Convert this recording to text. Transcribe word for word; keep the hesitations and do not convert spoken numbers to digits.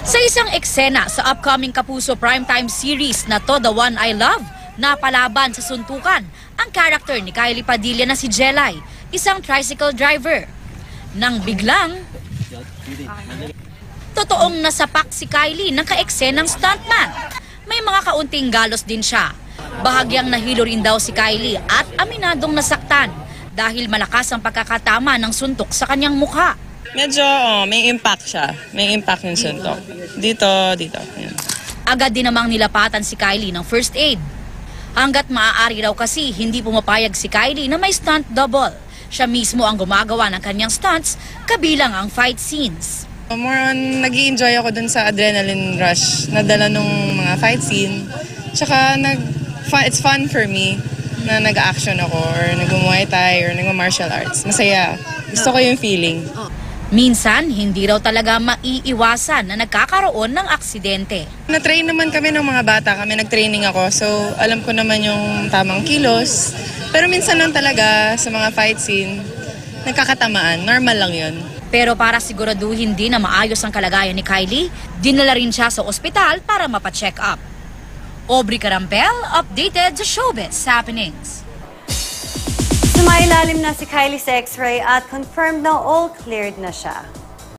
Sa isang eksena sa upcoming Kapuso primetime series na Toda One I Love, napalaban sa suntukan ang karakter ni Kylie Padilla na si Jelay, isang tricycle driver. Nang biglang, totoong nasapak si Kylie ng kaeksenang stuntman. May mga kaunting galos din siya. Bahagyang nahilo rin daw si Kylie at aminadong nasaktan dahil malakas ang pagkakatama ng suntok sa kanyang mukha. Medyo oh, may impact siya. May impact yung suntok. Dito, dito. Yan. Agad din namang nilapatan si Kylie ng first aid. Hanggat maaari raw kasi hindi pumapayag si Kylie na may stunt double. Siya mismo ang gumagawa ng kanyang stunts, kabilang ang fight scenes. More on, nag-i-enjoy ako dun sa adrenaline rush na dala nung mga fight scene. Tsaka nag, it's fun for me na nag-action ako or nag-muay thai or nag-martial arts. Masaya. Gusto ko yung feeling. Minsan, hindi raw talaga maiiwasan na nagkakaroon ng aksidente. Na-train naman kami ng mga bata. Kami nag-training ako. So, alam ko naman yung tamang kilos. Pero minsan lang talaga sa mga fight scene, nagkakatamaan. Normal lang yun. Pero para siguraduhin din na maayos ang kalagayan ni Kylie, dinala rin siya sa ospital para mapacheck up. Aubrey Carampel, updated sa showbiz happenings. Sumailalim na si Kylie sa X-ray at confirmed na all cleared na siya.